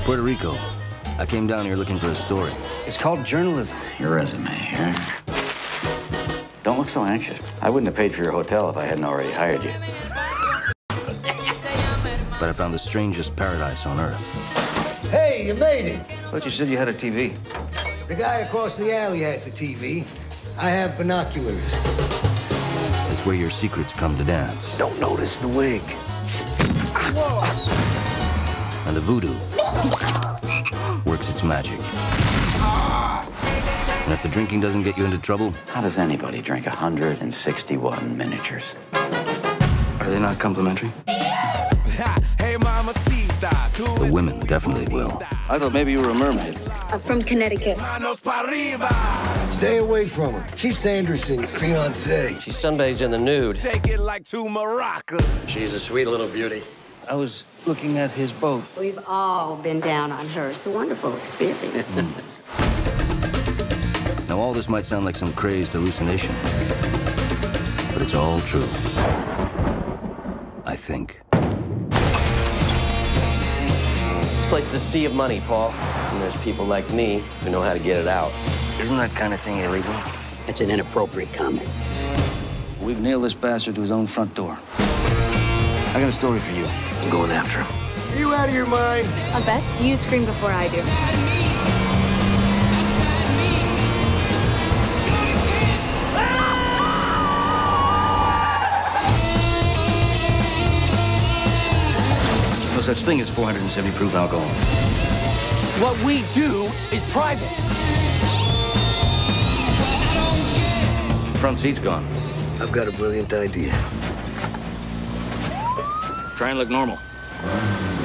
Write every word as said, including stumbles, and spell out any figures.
Puerto Rico. I came down here looking for a story. It's called journalism. Your resume, huh? Don't look so anxious. I wouldn't have paid for your hotel if I hadn't already hired you. But I found the strangest paradise on Earth. Hey, you made it. Thought you said you had a T V. The guy across the alley has a T V. I have binoculars. It's where your secrets come to dance. Don't notice the wig. And the voodoo works its magic. And if the drinking doesn't get you into trouble... How does anybody drink one hundred sixty-one miniatures? Are they not complimentary? The women definitely will. I thought maybe you were a mermaid. I'm from Connecticut. Stay away from her. She's Sanderson's fiancée. She sunbathes in the nude. Shake it like two maracas. She's a sweet little beauty. I was looking at his boat. We've all been down on her. It's a wonderful experience. Mm. Now, all this might sound like some crazed hallucination, but it's all true. I think. This place is a sea of money, Paul. And there's people like me who know how to get it out. Isn't that kind of thing illegal? It's an inappropriate comment. We've nailed this bastard to his own front door. I got a story for you. I'm going after him. Are you out of your mind? I'll bet you scream before I do. No such thing as four hundred seventy proof alcohol. What we do is private. Front seat's gone. I've got a brilliant idea. Try and look normal.